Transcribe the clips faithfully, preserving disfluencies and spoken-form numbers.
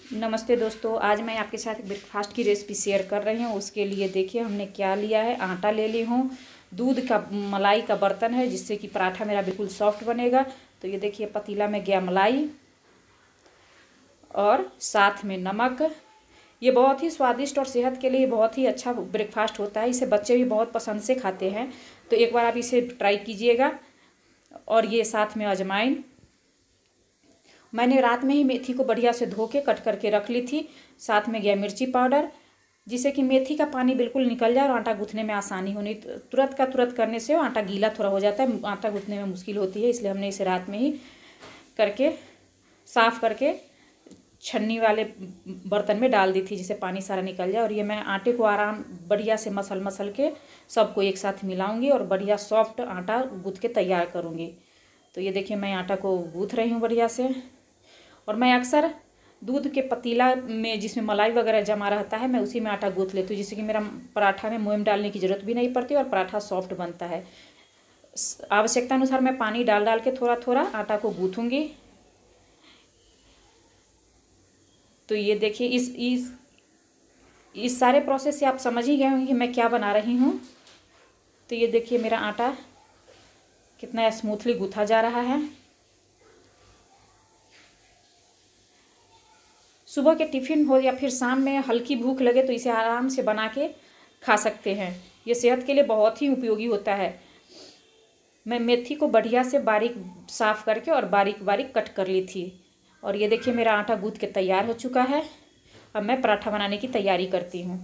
नमस्ते दोस्तों, आज मैं आपके साथ ब्रेकफास्ट की रेसिपी शेयर कर रही हूँ। उसके लिए देखिए हमने क्या लिया है। आटा ले ली हूँ, दूध का मलाई का बर्तन है जिससे कि पराठा मेरा बिल्कुल सॉफ्ट बनेगा। तो ये देखिए पतीला में गया मलाई और साथ में नमक। ये बहुत ही स्वादिष्ट और सेहत के लिए बहुत ही अच्छा ब्रेकफास्ट होता है। इसे बच्चे भी बहुत पसंद से खाते हैं, तो एक बार आप इसे ट्राई कीजिएगा। और ये साथ में अजवाइन, मैंने रात में ही मेथी को बढ़िया से धो के कट करके रख ली थी। साथ में गया मिर्ची पाउडर, जिससे कि मेथी का पानी बिल्कुल निकल जाए और आटा गूँथने में आसानी होनी। तुरंत का तुरंत करने से आटा गीला थोड़ा हो जाता है, आटा गूँथने में मुश्किल होती है, इसलिए हमने इसे रात में ही करके साफ़ करके छन्नी वाले बर्तन में डाल दी थी, जिससे पानी सारा निकल जाए। और ये मैं आटे को आराम बढ़िया से मसल मसल के सबको एक साथ मिलाऊंगी और बढ़िया सॉफ्ट आटा गूँथ के तैयार करूँगी। तो ये देखिए मैं आटा को गूँथ रही हूँ बढ़िया से। और मैं अक्सर दूध के पतीला में जिसमें मलाई वगैरह जमा रहता है, मैं उसी में आटा गूँथ लेती हूँ, जिससे कि मेरा पराठा में मोयम डालने की ज़रूरत भी नहीं पड़ती और पराठा सॉफ्ट बनता है। आवश्यकता अनुसार मैं पानी डाल डाल के थोड़ा थोड़ा आटा को गूँथूँगी। तो ये देखिए इस इस इस सारे प्रोसेस से आप समझ ही गए होंगे कि मैं क्या बना रही हूँ। तो ये देखिए मेरा आटा कितना स्मूथली गूँथा जा रहा है। सुबह के टिफ़िन हो या फिर शाम में हल्की भूख लगे तो इसे आराम से बना के खा सकते हैं। ये सेहत के लिए बहुत ही उपयोगी होता है। मैं मेथी को बढ़िया से बारीक साफ़ करके और बारीक बारीक कट कर ली थी। और ये देखिए मेरा आटा गूँथ के तैयार हो चुका है। अब मैं पराठा बनाने की तैयारी करती हूँ।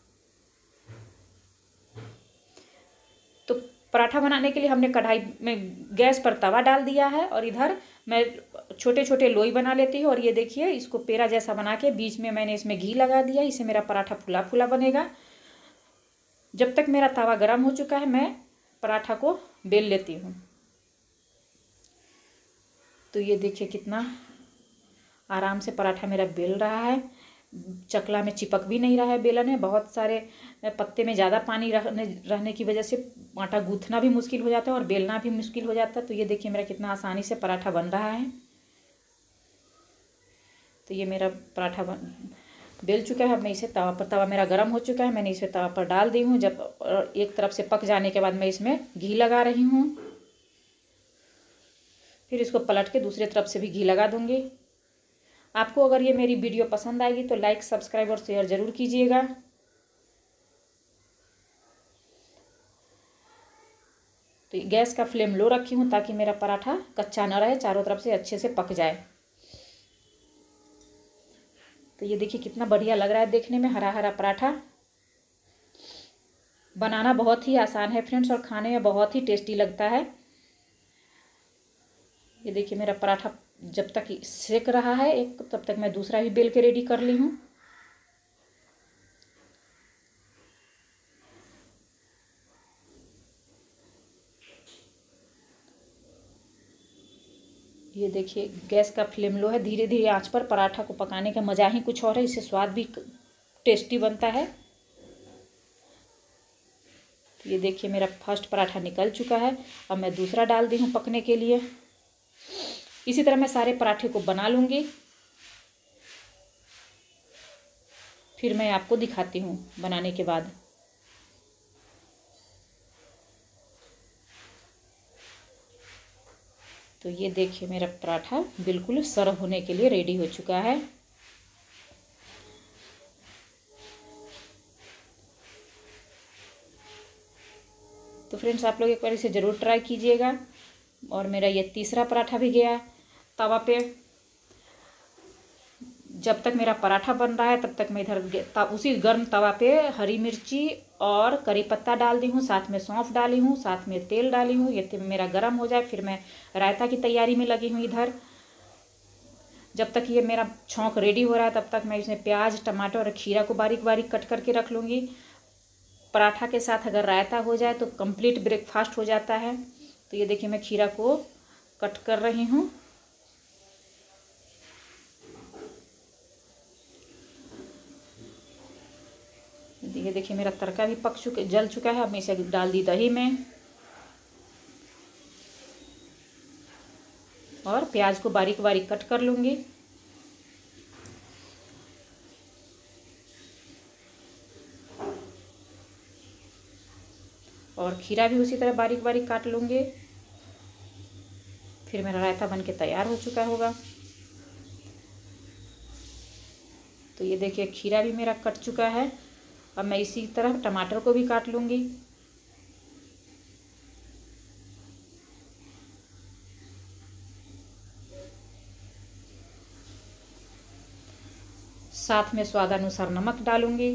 तो पराठा बनाने के लिए हमने कढ़ाई में गैस पर तवा डाल दिया है और इधर मैं छोटे छोटे लोई बना लेती हूँ। और ये देखिए इसको पेड़ा जैसा बना के बीच में मैंने इसमें घी लगा दिया, इससे मेरा पराठा फुला फुला बनेगा। जब तक मेरा तवा गर्म हो चुका है मैं पराठा को बेल लेती हूँ। तो ये देखिए कितना आराम से पराठा मेरा बेल रहा है, चकला में चिपक भी नहीं रहा है बेलन में। बहुत सारे पत्ते में ज़्यादा पानी रहने रहने की वजह से आटा गूँथना भी मुश्किल हो जाता है और बेलना भी मुश्किल हो जाता है। तो ये देखिए मेरा कितना आसानी से पराठा बन रहा है। तो ये मेरा पराठा बन बेल चुका है। अब मैं इसे तवा पर, तवा मेरा गर्म हो चुका है, मैंने इसे तवा पर डाल दी हूँ। जब एक तरफ से पक जाने के बाद मैं इसमें घी लगा रही हूँ, फिर इसको पलट के दूसरी तरफ से भी घी लगा दूँगी। आपको अगर ये मेरी वीडियो पसंद आएगी तो लाइक, सब्सक्राइब और शेयर ज़रूर कीजिएगा। तो गैस का फ्लेम लो रखी हूँ ताकि मेरा पराठा कच्चा न रहे, चारों तरफ से अच्छे से पक जाए। तो ये देखिए कितना बढ़िया लग रहा है देखने में, हरा हरा पराठा। बनाना बहुत ही आसान है फ्रेंड्स और खाने में बहुत ही टेस्टी लगता है। ये देखिए मेरा पराठा जब तक सेक रहा है एक, तब तक मैं दूसरा भी बेल के रेडी कर ली हूँ। ये देखिए गैस का फ्लेम लो है, धीरे धीरे आंच पर पराठा को पकाने का मज़ा ही कुछ और है, इससे स्वाद भी टेस्टी बनता है। ये देखिए मेरा फर्स्ट पराठा निकल चुका है, अब मैं दूसरा डाल दी हूँ पकने के लिए। इसी तरह मैं सारे पराठे को बना लूँगी, फिर मैं आपको दिखाती हूँ बनाने के बाद। तो ये देखिए मेरा पराठा बिल्कुल सर्व होने के लिए रेडी हो चुका है। तो फ्रेंड्स आप लोग एक बार इसे ज़रूर ट्राई कीजिएगा। और मेरा ये तीसरा पराठा भी गया तवा पे। जब तक मेरा पराठा बन रहा है तब तक मैं इधर उसी गर्म तवा पे हरी मिर्ची और करी पत्ता डाल दी हूँ, साथ में सौंफ डाली हूँ, साथ में तेल डाली हूँ। ये मेरा गर्म हो जाए फिर मैं रायता की तैयारी में लगी हूँ इधर। जब तक ये मेरा छौंक रेडी हो रहा है तब तक मैं इसमें प्याज, टमाटर और खीरा को बारीक बारीक कट करके रख लूँगी। पराठा के साथ अगर रायता हो जाए तो कंप्लीट ब्रेकफास्ट हो जाता है। तो ये देखिए मैं खीरा को कट कर रही हूँ। ये देखिए मेरा तड़का भी पक चुका जल चुका है। अब मैं इसे डाल दी दही में और प्याज को बारीक बारीक कट कर लूँगी। और खीरा भी उसी तरह बारीक बारीक काट लूँगी। फिर मेरा रायता बन के तैयार हो चुका होगा। तो ये देखिए खीरा भी मेरा कट चुका है। अब मैं इसी तरह टमाटर को भी काट लूँगी। साथ में स्वादानुसार नमक डालूँगी।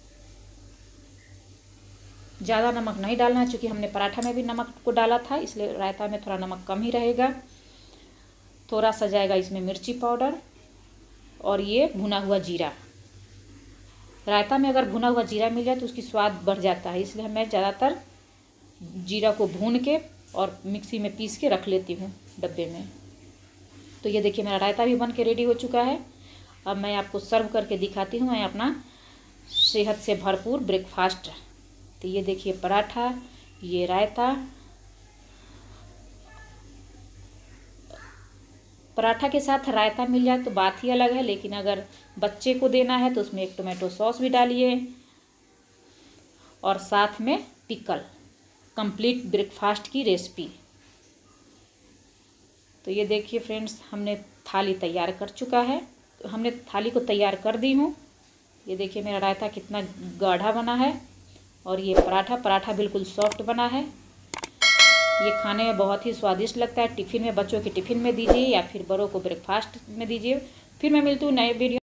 ज़्यादा नमक नहीं डालना, क्योंकि हमने पराठा में भी नमक को डाला था, इसलिए रायता में थोड़ा नमक कम ही रहेगा। थोड़ा सा जाएगा इसमें मिर्ची पाउडर और ये भुना हुआ जीरा। रायता में अगर भुना हुआ जीरा मिल जाए तो उसकी स्वाद बढ़ जाता है, इसलिए मैं ज़्यादातर जीरा को भून के और मिक्सी में पीस के रख लेती हूँ डब्बे में। तो ये देखिए मेरा रायता भी बन के रेडी हो चुका है। अब मैं आपको सर्व करके दिखाती हूँ मैं अपना सेहत से भरपूर ब्रेकफास्ट। तो ये देखिए पराठा, ये रायता। पराठा के साथ रायता मिल जाए तो बात ही अलग है, लेकिन अगर बच्चे को देना है तो उसमें एक टोमेटो सॉस भी डालिए और साथ में पिकल। कंप्लीट ब्रेकफास्ट की रेसिपी। तो ये देखिए फ्रेंड्स, हमने थाली तैयार कर चुका है। तो हमने थाली को तैयार कर दी हूँ। ये देखिए मेरा रायता कितना गाढ़ा बना है और ये पराठा पराठा बिल्कुल सॉफ्ट बना है। ये खाने में बहुत ही स्वादिष्ट लगता है। टिफ़िन में, बच्चों के टिफ़िन में दीजिए या फिर बड़ों को ब्रेकफास्ट में दीजिए। फिर मैं मिलती हूँ नए वीडियो।